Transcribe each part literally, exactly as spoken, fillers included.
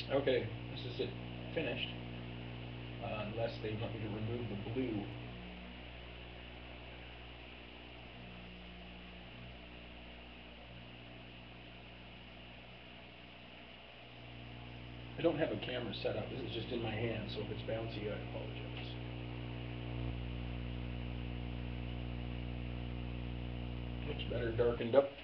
Okay, this is it finished, uh, unless they want me to remove the blue. I don't have a camera set up, this is just in my hand, so if it's bouncy, I apologize. Looks better darkened up.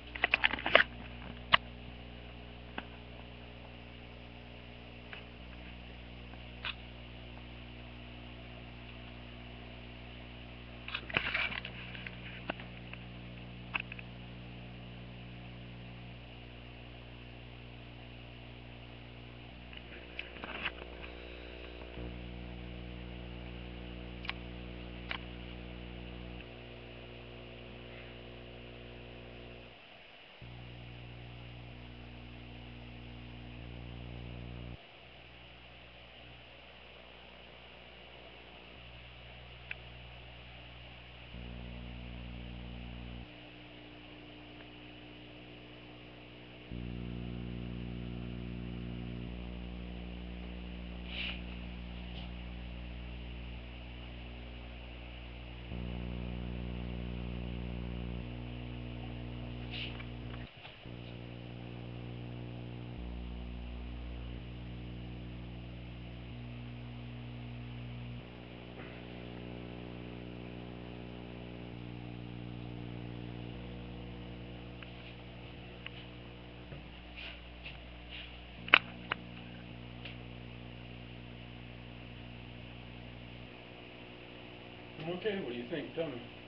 Okay, what do you think? Tell me.